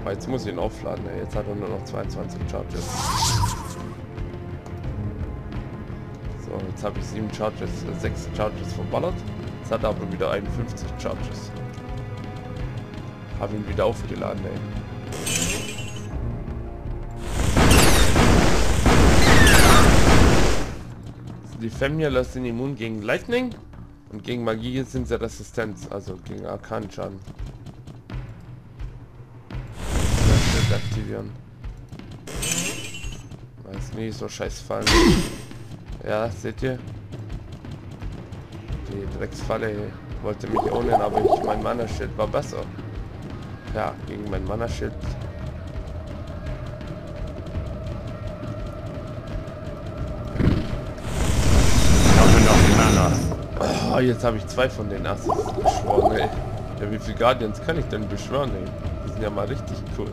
Aber jetzt muss ich ihn aufladen, ey. Jetzt hat er nur noch 22 Charges. So, jetzt habe ich 7 Charges, 6 Charges verballert. Jetzt hat er aber wieder 51 Charges. Habe ihn wieder aufgeladen, ey. Die Femia sind immun gegen Lightning und gegen Magie sind sie Resistenz, also gegen Arkanschaden. Das aktivieren. Weiß nicht, so scheiß Fallen. Ja, seht ihr? Die Drecksfalle wollte mich ownen, aber mein Mana-Schild war besser. Ja, gegen mein Mana-Schild. Oh, jetzt habe ich 2 von den Asses beschworen, ey. Ja, wie viele Guardians kann ich denn beschwören, ey? Die sind ja mal richtig cool.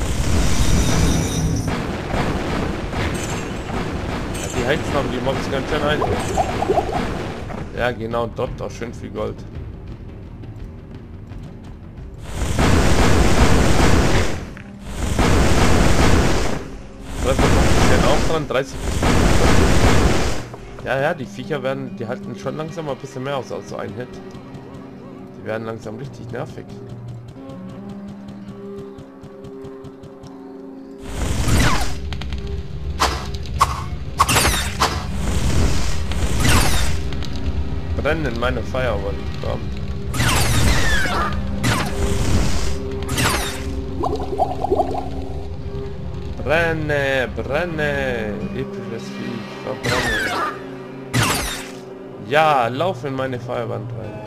Ja, die heizen haben die Mobs ganz schön ein. Ja, genau, dort auch schön viel Gold. Auch dran, 30 bis 50. Ja, die Viecher werden, die halten schon langsam mal ein bisschen mehr aus als so ein Hit. Die werden langsam richtig nervig. Brennen in meine Firewall. Komm. Brenne, brenne, episches Viech, verbrenne. Ja, lauf in meine Feuerwand rein.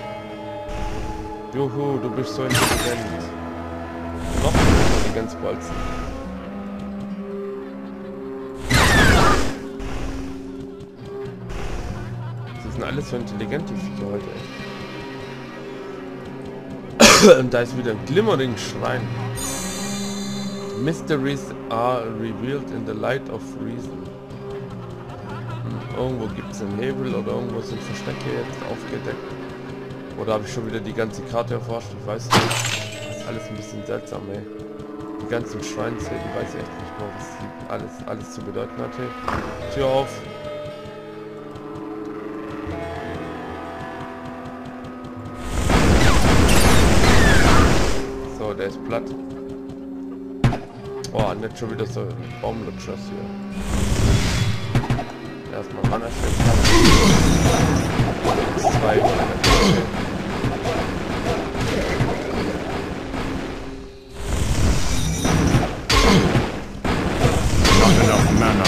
Juhu, du bist so intelligent. Noch Intelligenzbolzen. Sie sind alles so intelligent, die Viecher heute, echt. Und da ist wieder ein glimmering Schrein. Mysteries are revealed in the light of reason. Irgendwo gibt es einen Nebel oder irgendwo sind Verstecke jetzt aufgedeckt. Oder habe ich schon wieder die ganze Karte erforscht? Ich weiß nicht. Das ist alles ein bisschen seltsam, ey. Die ganzen Schreins hier, die weiß ich echt nicht mehr, was alles zu bedeuten hatte. Tür auf. So, der ist platt. Oh, nicht schon wieder so ein Baumlutschers hier. Erstmal Mana-Schild. 2. Not enough mana.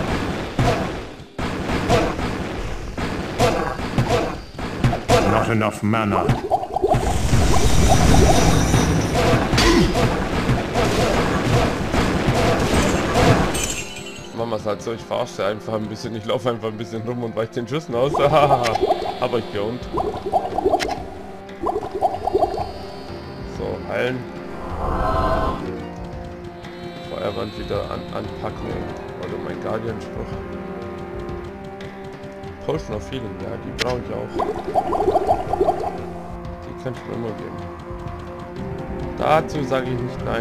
Not enough mana. Machen wir es halt so, ich verarsche einfach ein bisschen, ich laufe einfach ein bisschen rum und weiche den Schüssen aus. Hab euch geohnt. So, heilen. Feuerwand wieder anpacken. Oder mein Guardian-Spruch. Potion of Healing, ja, die brauche ich auch. Die könnte ich mir immer geben. Dazu sage ich nicht nein.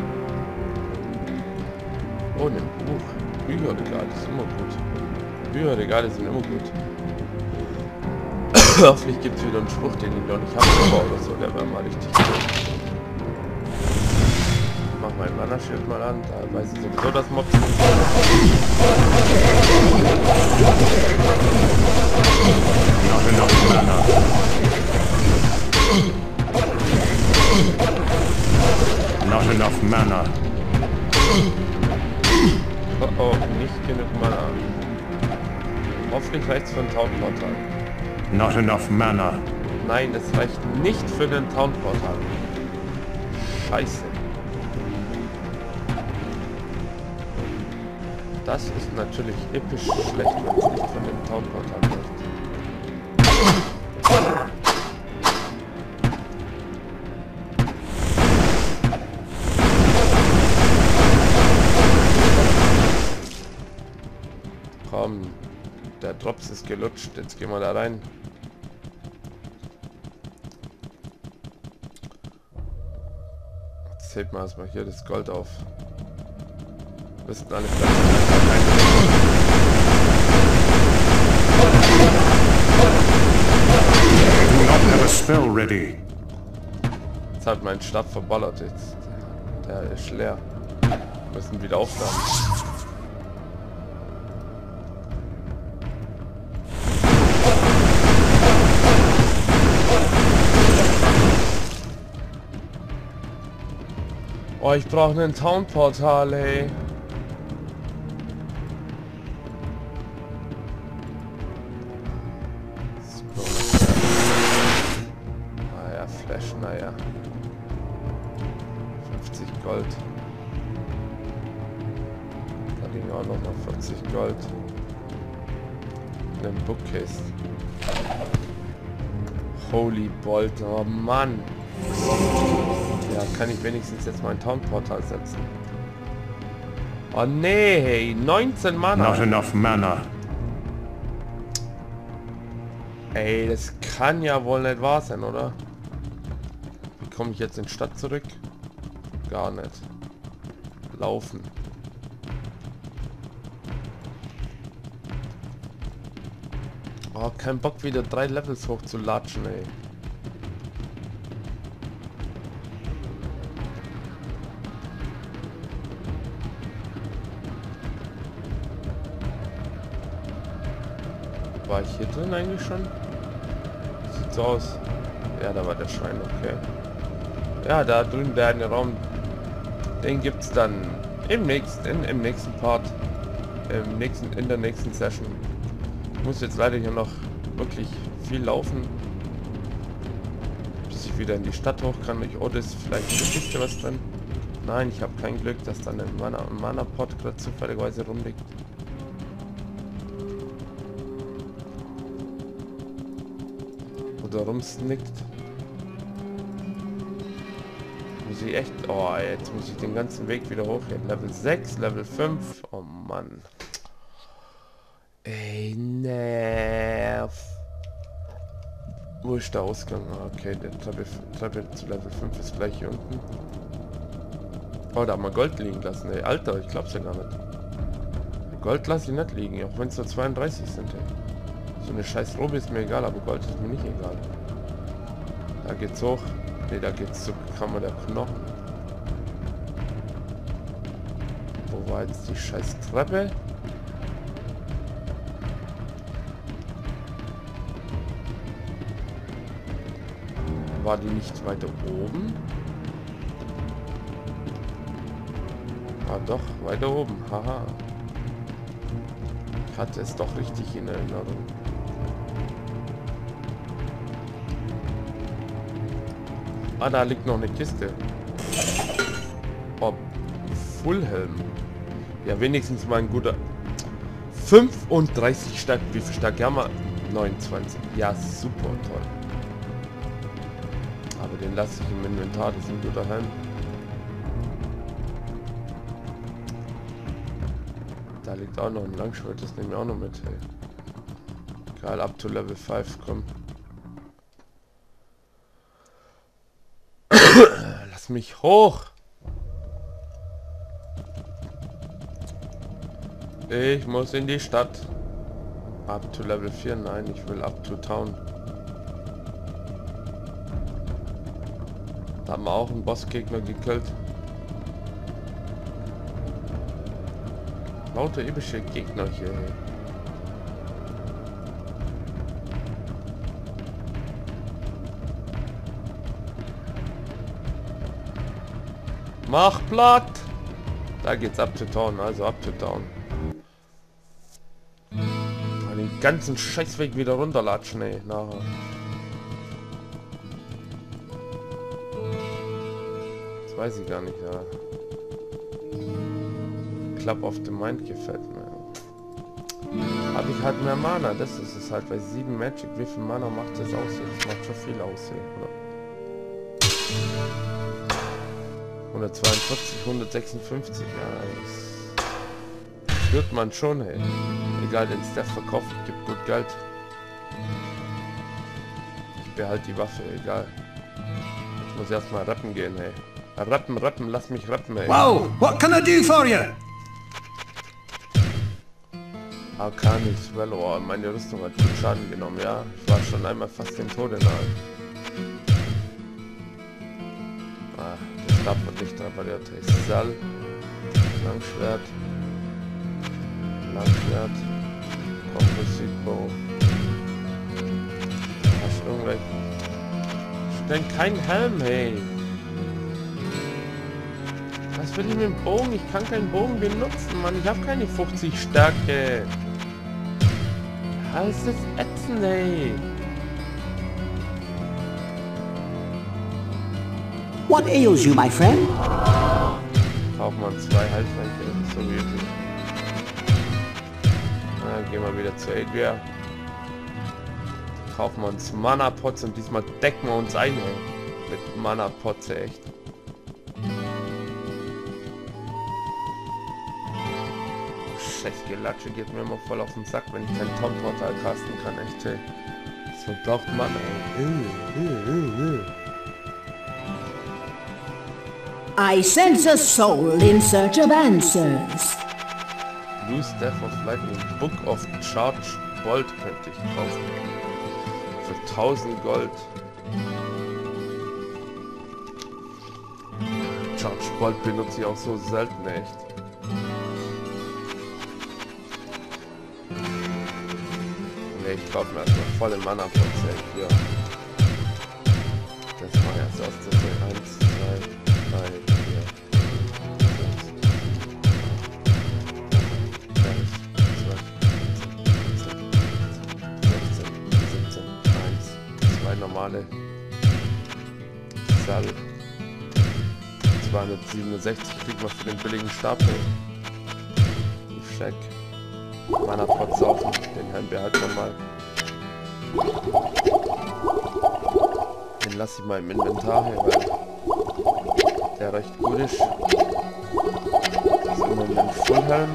Oh, ein Buch. Bücherregale ist immer gut. Bücherregale sind immer gut. Hoffentlich gibt es wieder einen Spruch, den ich noch nicht habe oder so, der wäre mal richtig cool. Ich mach mein Mana-Schild mal an, da weiß ich sowieso, dass Mobs sind. Not enough mana. Oh, oh, nicht genug Mana. Hoffentlich reicht es für ein Town-Portal. Not enough mana. Nein, es reicht nicht für den Town-Portal. Scheiße. Das ist natürlich episch schlecht, wenn es nicht von dem Town-Portal läuft. Komm, der Drops ist gelutscht, jetzt gehen wir da rein. Jetzt hebt man erstmal hier das Gold auf. Müssten alle Do not have a spell ready. Jetzt hat mein Stab verballert jetzt. Der ist leer. Müssen wieder aufladen. Oh, ich brauche einen Town-Portal, ey. Naja, Flash, naja. 50 Gold. Da liegen auch noch mal 40 Gold. In einem Bookcase. Holy Bolt, oh Mann. Ja, kann ich wenigstens jetzt mein Town-Portal setzen. Oh nee, hey, 19 Mana. Not enough mana. Ey, das kann ja wohl nicht wahr sein, oder? Wie komme ich jetzt in die Stadt zurück? Gar nicht. Laufen. Oh, kein Bock wieder 3 Levels hoch zu latschen, ey. War ich hier drin eigentlich schon? Sieht so aus. Ja, da war der Schrein, okay. Ja, da drüben der eine Raum. Den gibt's dann im nächsten Part. In der nächsten Session. Ich muss jetzt leider hier noch wirklich viel laufen. Bis ich wieder in die Stadt hoch kann. Oh, das ist vielleicht in der Kiste was drin. Nein, ich habe kein Glück, dass dann ein Mana-Pot gerade zufälligerweise rumliegt. Oder rumsnickt. Muss ich echt... Oh, jetzt muss ich den ganzen Weg wieder hochgehen. Level 6, Level 5. Oh Mann. Ey, nerv. Wo ist der Ausgang? Okay, der Treppe zu Level 5 ist gleich hier unten. Oh, da haben wir Gold liegen lassen, ey. Alter, ich glaub's ja gar nicht. Gold lasse ich nicht liegen, auch wenn es nur 32 sind, ey. So eine scheiß Robe ist mir egal, aber Gold ist mir nicht egal. Da geht's hoch. Ne, da geht's zur Kammer der Knochen. Wo war jetzt die scheiß Treppe? War die nicht weiter oben? Ah doch, weiter oben. Haha. Ich hatte es doch richtig in Erinnerung. Ah, da liegt noch eine Kiste. Oh, Fullhelm. Ja, wenigstens mal ein guter... 35 stark. Wie viel stark haben wir? 29. Ja, super toll. Aber den lasse ich im Inventar. Das ist ein guter Helm. Da liegt auch noch ein Langschwert. Das nehmen wir auch noch mit. Hey. Geil, up to Level 5. Komm. Lass mich hoch. Ich muss in die Stadt. Up to Level 4. Nein, ich will up to Town. Da haben wir auch einen Bossgegner gekillt. Lauter epische Gegner hier. Mach platt! Da geht's up to town, also up to town. Den ganzen Scheißweg wieder runterlatschen, ey, nachher. Das weiß ich gar nicht, ja. Club of the Mind gefällt mir. Habe ich halt mehr Mana, das ist es halt bei 7 Magic. Wie viel Mana macht das aus? Das macht schon viel aus hier, oder? 142, 156, ja, das spürt man schon, hey. Egal, den Staff verkauft, gibt gut Geld. Ich behalte die Waffe, egal. Ich muss erstmal rappen gehen, hey. Rappen, lass mich rappen, ey. Whoa! What can I do for you? Arcanis, well, oh, meine Rüstung hat viel Schaden genommen, ja. Ich war schon einmal fast dem Tode nahe. Ah, der Stab wird nicht repariert. Sal. Langschwert. Composite-Bow. Hast du irgendwelche... Ich denke keinen Helm, hey. Was will ich mit dem Bogen? Ich kann keinen Bogen benutzen, Mann. Ich habe keine 50 Stärke. Ja, es ist ätzend, ey. What ails you, my friend? Braucht man 2 Heiltränke, so wie üblich. Na, gehen wir wieder zu Adria. Kaufen wir uns Mana-Pots und diesmal decken wir uns ein, ey. Mit Mana-Pots, echt. Scheiß-Gelatsche geht mir immer voll auf den Sack, wenn ich kein Tom-Portal casten kann, echt, ey. Das verbraucht Mana, ey. I sense a soul in search of answers. Use Death of Lightning. Book of Charge Bolt könnte ich kaufen. Für 1000 Gold. Charge Bolt benutze ich auch so selten, echt. Ne, ich kaufe mir erstmal volle Mana-Prozent hier. Das war jetzt aus der 1, 2, 3, 4, 2 normale Sal 267 kriegt man für den billigen Stapel. Check. Mana Pot saufen, den Helm behalten wir mal. Den lasse ich mal im Inventar hier, weil der recht gut ist. Das ist immer ein Fullhelm.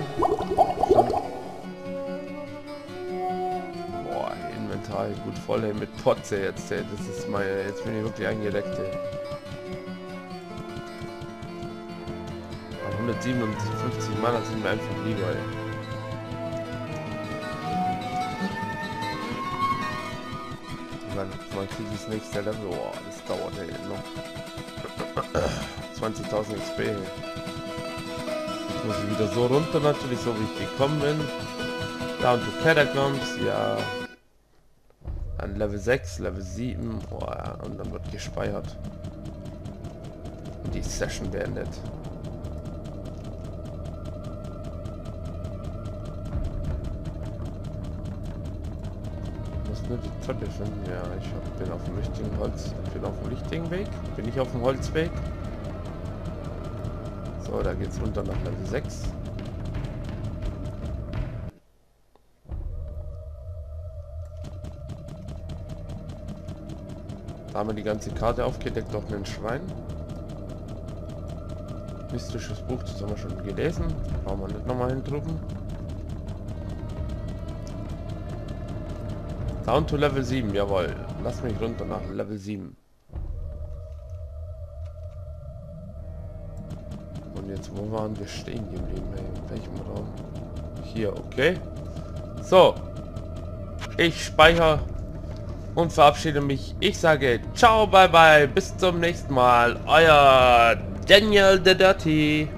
Boah, Inventar gut voll, ey, mit Potze jetzt, ey. Das ist mal, jetzt bin ich wirklich eingedeckt, ey. 157 Mana sind mir einfach lieber, ey. Man kriegt das nächste Level, oh, das dauert ey, noch 20.000 XP. Jetzt muss ich wieder so runter natürlich, so wie ich gekommen bin. Down to Catacombs, ja. An Level 6, Level 7, oh, ja, und dann wird gespeichert. Und die Session beendet. Nur die Treppe finden. Ja, ich bin auf dem richtigen Weg. Bin ich auf dem Holzweg? So, da geht's runter nach Level 6. Da haben wir die ganze Karte aufgedeckt auf einen Schrein. Mystisches Buch, das haben wir schon gelesen. Brauchen wir nicht nochmal hindrücken. Down to Level 7, jawohl. Lass mich runter nach Level 7. Und jetzt, wo waren wir stehen geblieben? Ey? In welchem Raum? Hier, okay. So. Ich speichere und verabschiede mich. Ich sage ciao, bye bye. Bis zum nächsten Mal. Euer Daniel the Dirty.